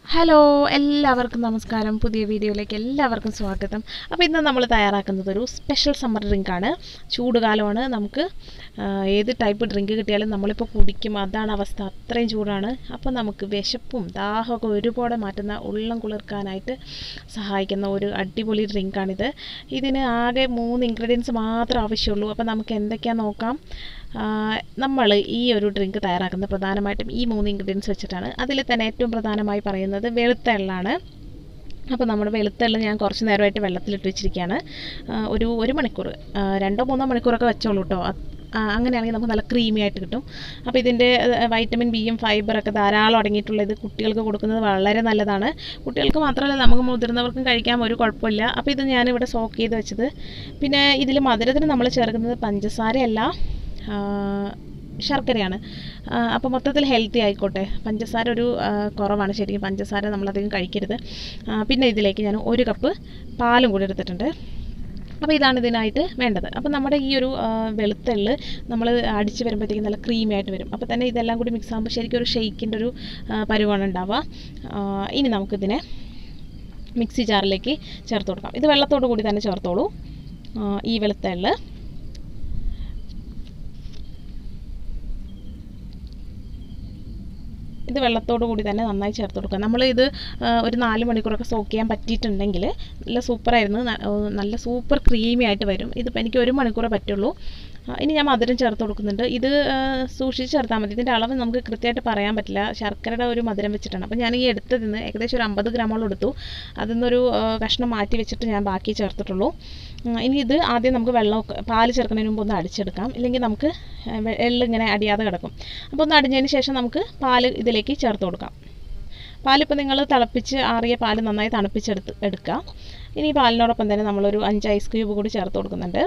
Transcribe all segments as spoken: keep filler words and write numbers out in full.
Hello എല്ലാവർക്കും നമസ്കാരം. പുതിയ വീഡിയോയിലേക്ക് എല്ലാവർക്കും സ്വാഗതം. അപ്പോൾ ഇന്ന് നമ്മൾ തയ്യാറാക്കുന്നത് ഒരു സ്പെഷ്യൽ സമ്മർ ഡ്രിങ്കാണ്. ചൂടുകാലമാണ്. നമുക്ക് ഏത് ടൈപ്പ് ഡ്രിങ്ക് കിട്ടിയാലും നമ്മളിപ്പോൾ കുടിക്കും, അതാണ് അവസ്ഥ. അത്രയും ചൂടാണ്. അപ്പോൾ നമുക്ക് വിശപ്പും ദാഹമൊക്കെ ഒരുപാട് മാറ്റുന്ന, ഉള്ളം കുളിർക്കാനായിട്ട് സഹായിക്കുന്ന ഒരു അടിപൊളി ഡ്രിങ്കാണിത്. ഇതിന് ആകെ മൂന്ന് ഇൻഗ്രീഡിയൻസ് മാത്രമേ ആവശ്യമുള്ളൂ. അപ്പോൾ നമുക്ക് എന്തൊക്കെയാണെന്ന് നോക്കാം. നമ്മൾ ഈ ഒരു ഡ്രിങ്ക് തയ്യാറാക്കുന്നത് പ്രധാനമായിട്ടും ഈ മൂന്ന് ഇൻഗ്രീഡിയൻസ് വെച്ചിട്ടാണ്. അതിൽ തന്നെ ഏറ്റവും പ്രധാനമായി പറയുന്നത് വെളുത്ത എള്ളാണ്. അപ്പോൾ നമ്മുടെ വെളുത്ത എള്ള് ഞാൻ കുറച്ച് നേരമായിട്ട് വെള്ളത്തിലിട്ട് വെച്ചിരിക്കുകയാണ്. ഒരു ഒരു മണിക്കൂർ രണ്ടോ മൂന്നോ മണിക്കൂറൊക്കെ വെച്ചോളൂ കേട്ടോ. അങ്ങനെയാണെങ്കിൽ നമുക്ക് നല്ല ക്രീമി ആയിട്ട് കിട്ടും. അപ്പോൾ ഇതിൻ്റെ വൈറ്റമിൻ ബിയും ഫൈബറൊക്കെ ധാരാളം അടങ്ങിയിട്ടുള്ള ഇത് കുട്ടികൾക്ക് കൊടുക്കുന്നത് വളരെ നല്ലതാണ്. കുട്ടികൾക്ക് മാത്രമല്ല, നമുക്ക് മുതിർന്നവർക്കും കഴിക്കാൻ ഒരു കുഴപ്പമില്ല. അപ്പോൾ ഇത് ഞാനിവിടെ സോക്ക് ചെയ്ത് വെച്ചത്. പിന്നെ ഇതിൽ മധുരത്തിന് നമ്മൾ ചേർക്കുന്നത് പഞ്ചസാരയല്ല, ശർക്കരയാണ്. അപ്പോൾ മൊത്തത്തിൽ ഹെൽത്തി ആയിക്കോട്ടെ. പഞ്ചസാര ഒരു കുറവാണ്, ശരിക്കും പഞ്ചസാര നമ്മളധികം കഴിക്കരുത്. പിന്നെ ഇതിലേക്ക് ഞാൻ ഒരു കപ്പ് പാലും കൂടി എടുത്തിട്ടുണ്ട്. അപ്പോൾ ഇതാണ് ഇതിനായിട്ട് വേണ്ടത്. അപ്പോൾ നമ്മുടെ ഈ ഒരു വെളുത്ത എള്ള് നമ്മൾ അടിച്ച് വരുമ്പോഴത്തേക്കും നല്ല ക്രീമി ആയിട്ട് വരും. അപ്പോൾ തന്നെ ഇതെല്ലാം കൂടി മിക്സ് ആകുമ്പോൾ ശരിക്കും ഒരു ഷെയ്ക്കിൻ്റെ ഒരു പരുവാണ് ഉണ്ടാവുക. ഇനി നമുക്കിതിനെ മിക്സി ജാറിലേക്ക് ചേർത്ത് കൊടുക്കാം. ഇത് വെള്ളത്തോടു കൂടി തന്നെ ചേർത്തോളൂ. ഈ വെളുത്ത എള്ള് ഇത് വെള്ളത്തോടു കൂടി തന്നെ നന്നായി ചേർത്ത് കൊടുക്കുക. നമ്മൾ ഇത് ഒരു നാല് മണിക്കൂറൊക്കെ സോക്ക് ചെയ്യാൻ പറ്റിയിട്ടുണ്ടെങ്കിൽ നല്ല സൂപ്പറായിരുന്നു, നല്ല സൂപ്പർ ക്രീമി ആയിട്ട് വരും. ഇതിപ്പോൾ എനിക്ക് ഒരു മണിക്കൂറേ പറ്റുള്ളൂ. ഇനി ഞാൻ മധുരം ചേർത്ത് കൊടുക്കുന്നുണ്ട്. ഇത് സൂക്ഷിച്ച് ചേർത്താൽ മതി. ഇതിൻ്റെ അളവ് നമുക്ക് കൃത്യമായിട്ട് പറയാൻ പറ്റില്ല, ശർക്കരയുടെ ഒരു മധുരം വെച്ചിട്ടാണ്. അപ്പോൾ ഞാൻ ഈ എടുത്തതിന് ഏകദേശം ഒരു അമ്പത് ഗ്രാമോളം എടുത്തു. അതിൽ നിന്നൊരു കഷ്ണം മാറ്റി വെച്ചിട്ട് ഞാൻ ബാക്കി ചേർത്തിട്ടുള്ളൂ. ഇനി ഇത് ആദ്യം നമുക്ക് വെള്ളം പാല് ചേർക്കുന്നതിന് മുമ്പ് ഒന്ന് അടിച്ചെടുക്കാം, ഇല്ലെങ്കിൽ നമുക്ക് എള്ളിങ്ങനെ അടിയാതെ കിടക്കും. അപ്പോൾ ഒന്ന് അടിഞ്ഞതിന് ശേഷം നമുക്ക് പാല് ഇതിലേക്ക് ചേർത്ത് കൊടുക്കാം. പാലിപ്പോൾ നിങ്ങൾ തിളപ്പിച്ച് ആറിയ പാല് നന്നായി തണുപ്പിച്ചെടുത്ത് എടുക്കുക. ഇനി പാലിനോടൊപ്പം തന്നെ നമ്മളൊരു അഞ്ച് ഐസ് ക്യൂബ് കൂടി ചേർത്ത് കൊടുക്കുന്നുണ്ട്.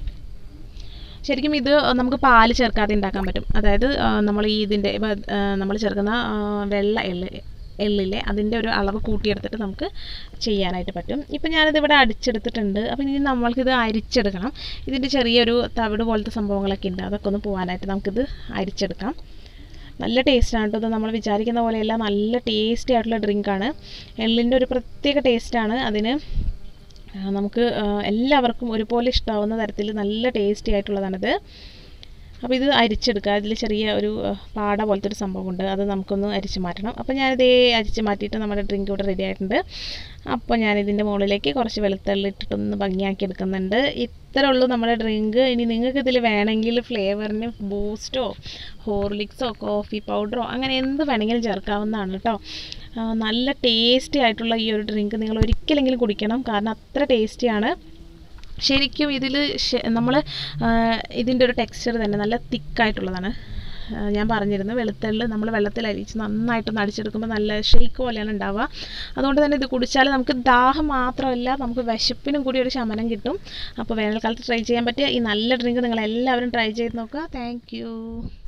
ശരിക്കും ഇത് നമുക്ക് പാല് ചേർക്കാതെ ഉണ്ടാക്കാൻ പറ്റും. അതായത് നമ്മൾ ഈ ഇതിൻ്റെ നമ്മൾ ചേർക്കുന്ന വെള്ള എള്ള് എള്ളിലെ അതിൻ്റെ ഒരു അളവ് കൂട്ടിയെടുത്തിട്ട് നമുക്ക് ചെയ്യാനായിട്ട് പറ്റും. ഇപ്പം ഞാനിതിവിടെ അടിച്ചെടുത്തിട്ടുണ്ട്. അപ്പം ഇനി നമ്മൾക്കിത് അരിച്ചെടുക്കണം. ഇതിൻ്റെ ചെറിയൊരു തവിട് പോലത്തെ സംഭവങ്ങളൊക്കെ ഉണ്ട്, അതൊക്കെ ഒന്ന് പോകാനായിട്ട് നമുക്കിത് അരിച്ചെടുക്കാം. നല്ല ടേസ്റ്റാണ് കേട്ടോ. ഇത് നമ്മൾ വിചാരിക്കുന്ന പോലെയല്ല, നല്ല ടേസ്റ്റി ആയിട്ടുള്ള ഡ്രിങ്കാണ്. എള്ളിൻ്റെ ഒരു പ്രത്യേക ടേസ്റ്റാണ് അതിന്. നമുക്ക് എല്ലാവർക്കും ഒരുപോലെ ഇഷ്ടമാവുന്ന തരത്തിൽ നല്ല ടേസ്റ്റി ആയിട്ടുള്ളതാണിത്. അപ്പോൾ ഇത് അരിച്ചെടുക്കുക. അതിൽ ചെറിയ ഒരു പാട പോലത്തെ ഒരു സംഭവമുണ്ട്, അത് നമുക്കൊന്ന് അരിച്ച് മാറ്റണം. അപ്പോൾ ഞാനിതേ അരിച്ച് മാറ്റിയിട്ട് നമ്മുടെ ഡ്രിങ്ക് ഇവിടെ റെഡി ആയിട്ടുണ്ട്. അപ്പോൾ ഞാനിതിൻ്റെ മുകളിലേക്ക് കുറച്ച് വെളുത്തുള്ളി ഇട്ടിട്ടൊന്ന് ഭംഗിയാക്കി എടുക്കുന്നുണ്ട്. ഇത്രേ ഉള്ളൂ നമ്മുടെ ഡ്രിങ്ക്. ഇനി നിങ്ങൾക്ക് ഇതിൽ വേണമെങ്കിൽ ഫ്ലേവറിന് ബൂസ്റ്റോ ഹോർലിക്സോ കോഫി പൗഡറോ അങ്ങനെ എന്ത് വേണമെങ്കിലും ചേർക്കാവുന്നതാണ് കേട്ടോ. നല്ല ടേസ്റ്റി ആയിട്ടുള്ള ഈ ഒരു ഡ്രിങ്ക് നിങ്ങൾ ഒരിക്കലെങ്കിലും കുടിക്കണം, കാരണം അത്ര ടേസ്റ്റിയാണ്. ശരിക്കും ഇതിൽ നമ്മൾ ഇതിൻ്റെ ഒരു ടെക്സ്ചർ തന്നെ നല്ല തിക്കായിട്ടുള്ളതാണ്. ഞാൻ പറഞ്ഞിരുന്നു, വെളുത്തുള്ളി നമ്മൾ വെള്ളത്തിൽ അരിച്ച് നന്നായിട്ടൊന്ന് അടിച്ചെടുക്കുമ്പോൾ നല്ല ഷെയ്ക്ക് പോലെയാണ് ഉണ്ടാവുക. അതുകൊണ്ട് തന്നെ ഇത് കുടിച്ചാൽ നമുക്ക് ദാഹം മാത്രമല്ല, നമുക്ക് വിശപ്പിനും കൂടി ഒരു ശമനം കിട്ടും. അപ്പോൾ വേനൽക്കാലത്ത് ട്രൈ ചെയ്യാൻ പറ്റിയ ഈ നല്ല ഡ്രിങ്ക് നിങ്ങൾ എല്ലാവരും ട്രൈ ചെയ്ത് നോക്കുക. താങ്ക്